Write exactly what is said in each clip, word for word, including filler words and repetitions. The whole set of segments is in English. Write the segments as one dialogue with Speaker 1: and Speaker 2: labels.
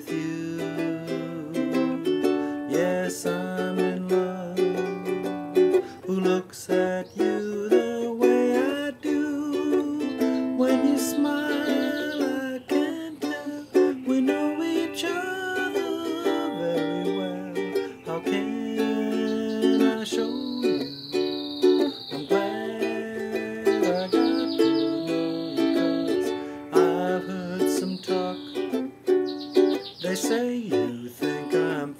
Speaker 1: with you. Yes, I'm in love. Who looks at you the way I do? When you smile, I can tell we know each other very well. How can I show you? I'm glad I got to know you, 'cause I've heard some talk. They say you think I'm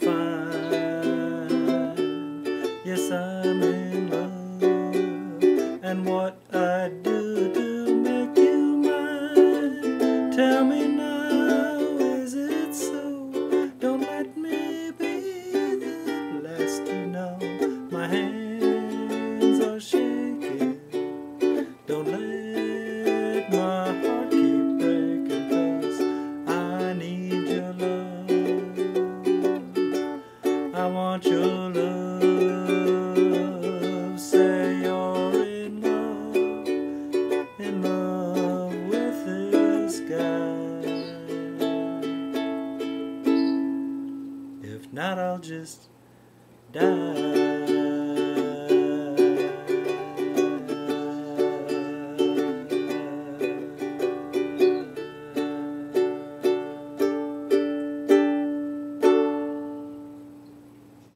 Speaker 1: fine. Yes, I'm in love. And what I do to make you mine? Tell me now, is it so? Don't let me be the last to know. My hands are shaking. Don't let my heart keep breaking, 'cause I need your love. I want your love. Say you're in love, in love with this guy. If not, I'll just die.